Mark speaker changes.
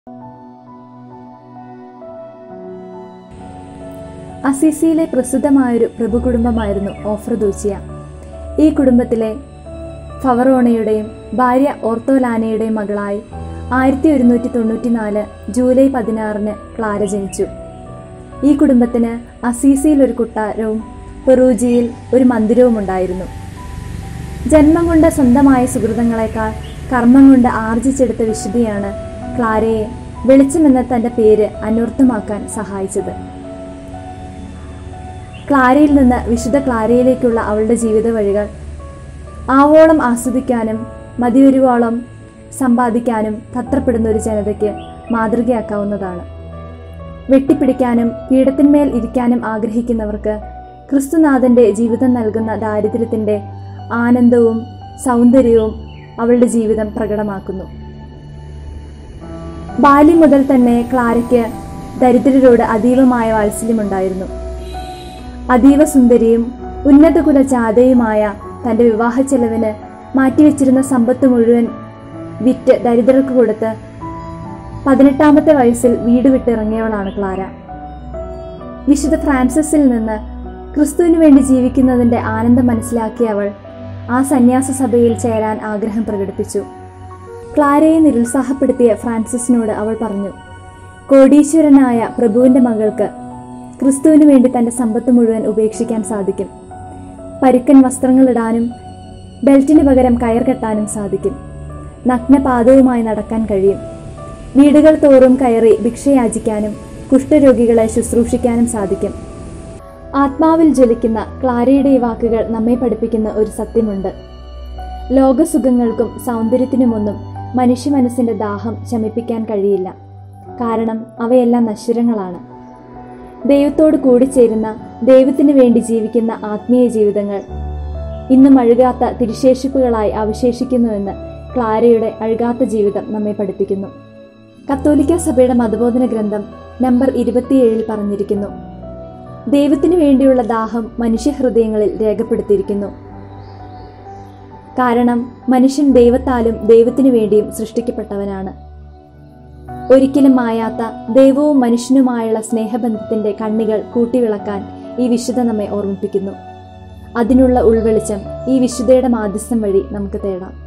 Speaker 1: അസീസിയിലെ പ്രസിദ്ധമായൊരു പ്രഭുകുടുംബമായിരുന്നു ഓഫ്രദൂസിയ. ഈ കുടുംബത്തിലെ ഫവറോണയുടെയും ഭാര്യ ഓർത്തോലാനയുടെയും മകളായി 1194 ജൂലൈ 16 ക്ലാര ജനിച്ചു. ഈ കുടുംബത്തിന് അസീസിയിൽ ഒരു കൊട്ടാരവും പെറൂജിയിൽ ഒരു മന്ദിരവും ഉണ്ടായിരുന്നു. ജന്മം കൊണ്ട് സ്വന്തമായ സുഹൃതങ്ങളെക്കാൾ കർമ്മം കൊണ്ട് ആർജിച്ചെടുത്ത വിശുദ്ധിയാണ് ക്ലാരയെ വെളിച്ചമെന്ന തൻ്റെ പേര് അന്വർത്ഥമാക്കാൻ സഹായിച്ചത്. ക്ലാരയിൽ നിന്ന് വിശുദ്ധ ക്ലാരയിലേക്കുള്ള അവളുടെ ജീവിത വഴികൾ ആവോളം ആസ്വദിക്കാനും മതിവരുവോളം സമ്പാദിക്കാനും തത്രപ്പെടുന്ന ഒരു ജനതയ്ക്ക് മാതൃകയാക്കാവുന്നതാണ്. വെട്ടിപ്പിടിക്കാനും പീഠത്തിന്മേൽ ഇരിക്കാനും ആഗ്രഹിക്കുന്നവർക്ക് ക്രിസ്തുനാഥൻ്റെ ജീവിതം നൽകുന്ന ദാരിദ്ര്യത്തിൻ്റെ ആനന്ദവും സൗന്ദര്യവും അവളുടെ ജീവിതം പ്രകടമാക്കുന്നു. ബാല്യം മുതൽ തന്നെ ക്ലാരയ്ക്ക് ദരിദ്രരോട് അതീവമായ വാത്സല്യമുണ്ടായിരുന്നു. അതീവ സുന്ദരിയും ഉന്നതകുല ജാതയുമായ തൻ്റെ വിവാഹ ചെലവിന് മാറ്റിവെച്ചിരുന്ന സമ്പത്ത് മുഴുവൻ വിറ്റ് ദരിദ്രർക്ക് കൊടുത്ത് 18ാമത്തെ വയസ്സിൽ വീട് വിട്ടിറങ്ങിയവളാണ് ക്ലാര. വിശുദ്ധ ഫ്രാൻസിസിൽ നിന്ന് ക്രിസ്തുവിന് വേണ്ടി ജീവിക്കുന്നതിൻ്റെ ആനന്ദം മനസ്സിലാക്കിയ അവൾ ആ സന്യാസ സഭയിൽ ചേരാൻ ആഗ്രഹം പ്രകടിപ്പിച്ചു. ക്ലാരയെ നിരുത്സാഹപ്പെടുത്തിയ ഫ്രാൻസിസിനോട് അവൾ പറഞ്ഞു, കോടീശ്വരനായ പ്രഭുവിൻ്റെ മകൾക്ക് ക്രിസ്തുവിന് വേണ്ടി തൻ്റെ സമ്പത്ത് മുഴുവൻ ഉപേക്ഷിക്കാൻ സാധിക്കും. പരുക്കൻ വസ്ത്രങ്ങളിടാനും ബെൽറ്റിന് പകരം കയർ കെട്ടാനും സാധിക്കും. നഗ്നപാദവുമായി നടക്കാൻ കഴിയും. വീടുകൾ തോറും കയറി ഭിക്ഷയാചിക്കാനും കുഷ്ഠരോഗികളെ ശുശ്രൂഷിക്കാനും സാധിക്കും. ആത്മാവിൽ ജ്വലിക്കുന്ന ക്ലാരയുടെ ഈ വാക്കുകൾ നമ്മെ പഠിപ്പിക്കുന്ന ഒരു സത്യമുണ്ട്. ലോകസുഖങ്ങൾക്കും സൗന്ദര്യത്തിനുമൊന്നും മനുഷ്യ മനസ്സിൻ്റെ ദാഹം ശമിപ്പിക്കാൻ കഴിയില്ല. കാരണം അവയെല്ലാം നശ്വരങ്ങളാണ്. ദൈവത്തോട് കൂടിച്ചേരുന്ന, ദൈവത്തിന് വേണ്ടി ജീവിക്കുന്ന ആത്മീയ ജീവിതങ്ങൾ ഇന്നും അഴുകാത്ത തിരുശേഷിപ്പുകളായി അവശേഷിക്കുന്നുവെന്ന് ക്ലാരയുടെ അഴുകാത്ത ജീവിതം നമ്മെ പഠിപ്പിക്കുന്നു. കത്തോലിക്ക സഭയുടെ മതബോധന ഗ്രന്ഥം നമ്പർ 27 പറഞ്ഞിരിക്കുന്നു, ദൈവത്തിനു വേണ്ടിയുള്ള ദാഹം മനുഷ്യഹൃദയങ്ങളിൽ രേഖപ്പെടുത്തിയിരിക്കുന്നു. കാരണം മനുഷ്യൻ ദൈവത്താലും ദൈവത്തിനു വേണ്ടിയും സൃഷ്ടിക്കപ്പെട്ടവനാണ്. ഒരിക്കലും മായാത്ത ദൈവവും മനുഷ്യനുമായുള്ള സ്നേഹബന്ധത്തിൻ്റെ കണ്ണികൾ കൂട്ടിവിളക്കാൻ ഈ വിശുദ്ധ നമ്മെ ഓർമ്മിപ്പിക്കുന്നു. അതിനുള്ള ഉൾവെളിച്ചം ഈ വിശുദ്ധയുടെ മാധ്യസ്ഥം വഴി നമുക്ക് തേടാം.